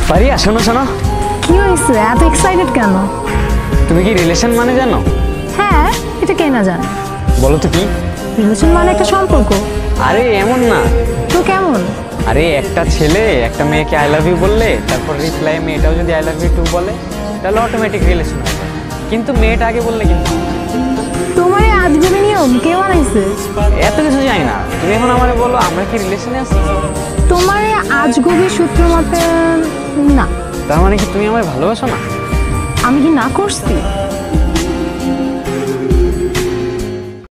পারিয়া শোনো শোনো, কি হয়েছে এত এক্সাইটেড কেন? তুমি কি রিলেশন মানে জানো? হ্যাঁ, এটা কে না জানে। বলো তো কি? রিলেশন মানে একটা সম্পর্ক। আরে এমন না। তো কেমন? আরে একটা ছেলে একটা মেয়েকে আই লাভ ইউ বললে, তারপর রিপ্লাই মেয়েটাও যদি আই লাভ ইউ টু বলে, তাহলে অটোমেটিক রিলেশন হয়ে যায়। কিন্তু মেয়েটা আগে বললে কিন্তু তোমার এই আজগুবি নিয়ম কে বানাইছে? এত কিছু জানি না। তুমি এখন আমারে বলো আমরা কি রিলেশনে আছি? তোমার এই আজগুবি সূত্র মতে না। তার মানে কি তুমি আমায় ভালোবাসো না? আমি কি না করছি?